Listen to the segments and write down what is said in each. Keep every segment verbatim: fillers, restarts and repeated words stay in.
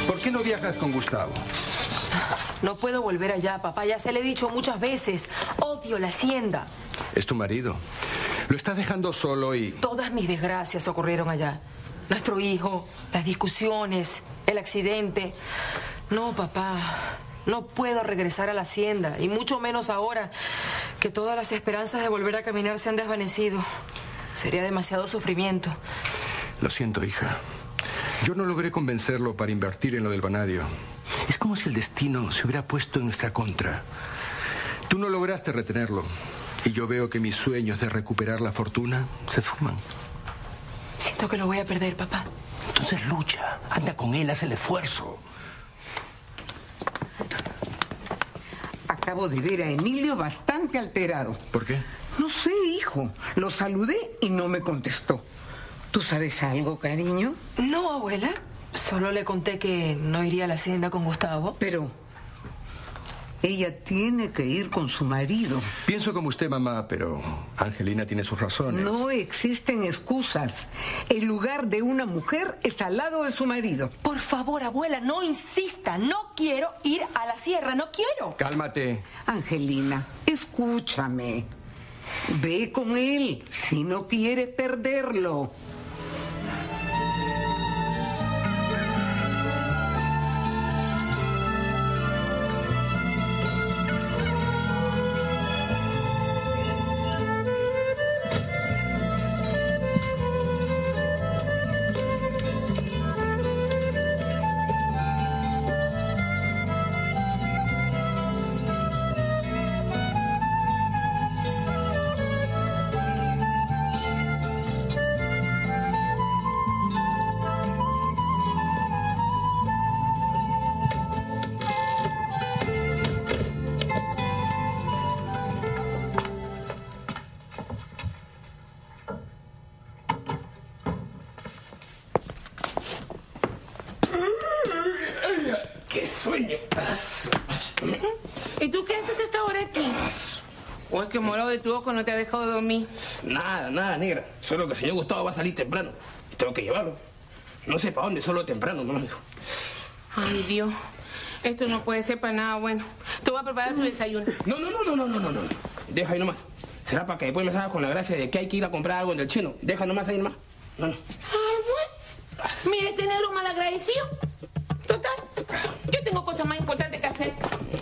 ¿Por qué no viajas con Gustavo? No puedo volver allá, papá. Ya se le he dicho muchas veces. Odio la hacienda. Es tu marido. Lo estás dejando solo y... Todas mis desgracias ocurrieron allá. Nuestro hijo, las discusiones, el accidente. No, papá. No puedo regresar a la hacienda. Y mucho menos ahora que todas las esperanzas de volver a caminar se han desvanecido. Sería demasiado sufrimiento. Lo siento, hija. Yo no logré convencerlo para invertir en lo del vanadio. Es como si el destino se hubiera puesto en nuestra contra. Tú no lograste retenerlo. Y yo veo que mis sueños de recuperar la fortuna se fuman. Siento que lo voy a perder, papá. Entonces lucha. Anda con él, haz el esfuerzo. Acabo de ver a Emilio bastante alterado. ¿Por qué? No sé, hijo. Lo saludé y no me contestó. ¿Tú sabes algo, cariño? No, abuela. Solo le conté que no iría a la hacienda con Gustavo. Pero ella tiene que ir con su marido. Pienso como usted, mamá, pero Angelina tiene sus razones. No existen excusas. El lugar de una mujer es al lado de su marido. Por favor, abuela, no insista. No quiero ir a la sierra, no quiero. Cálmate. Angelina, escúchame. Ve con él si no quieres perderlo. ¿Y tú qué haces a esta hora aquí? ¿O es que morado de tu ojo no te ha dejado dormir? Nada, nada, negra. Solo que el señor Gustavo va a salir temprano. Y tengo que llevarlo. No sé para dónde, solo temprano, no, hijo. Ay, Dios. Esto no puede ser para nada bueno. Te voy a preparar tu desayuno. No, no, no, no, no, no, no, no. Deja ahí nomás. Será para que después me salgas con la gracia de que hay que ir a comprar algo en el chino. Deja nomás ahí nomás. No, no. Ay, bueno. Mira este negro malagradecido. Total. Yo tengo cosas más importantes que hacer.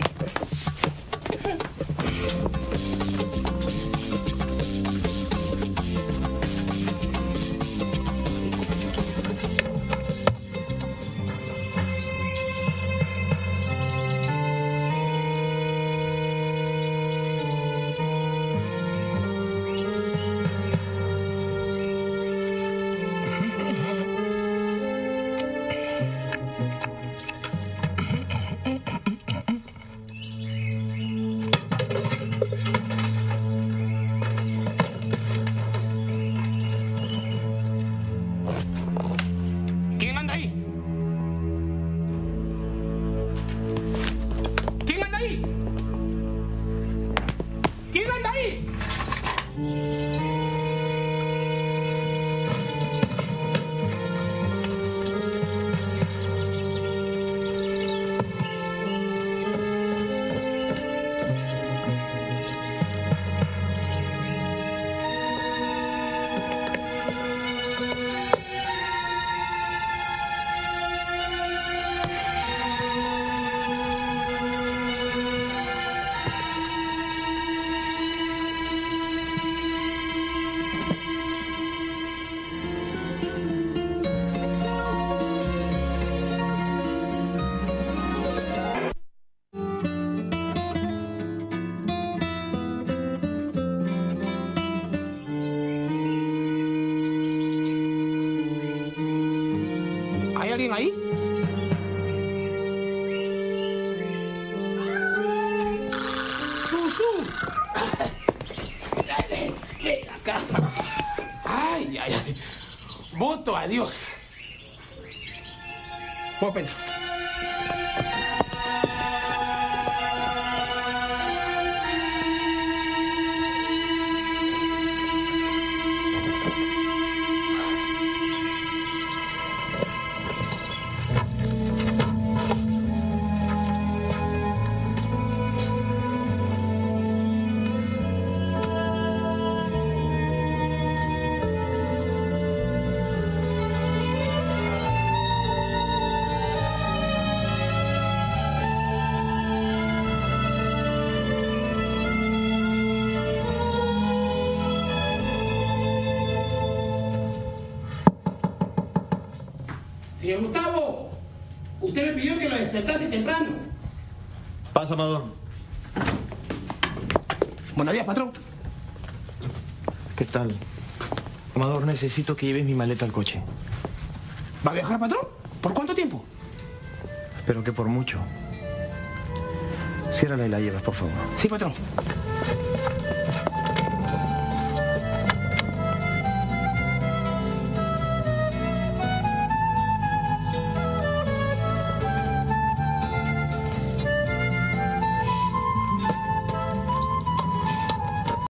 ¿Hay alguien ahí? ¡Susú! Ven acá. Ay, ay, ay. Voto a Dios. Momento. Señor Gustavo, usted me pidió que lo despertase temprano. Pasa, Amador. Buenos días, patrón. ¿Qué tal? Amador, necesito que lleves mi maleta al coche. ¿Va a viajar, patrón? ¿Por cuánto tiempo? Espero que por mucho. Ciérrala y la llevas, por favor. Sí, patrón.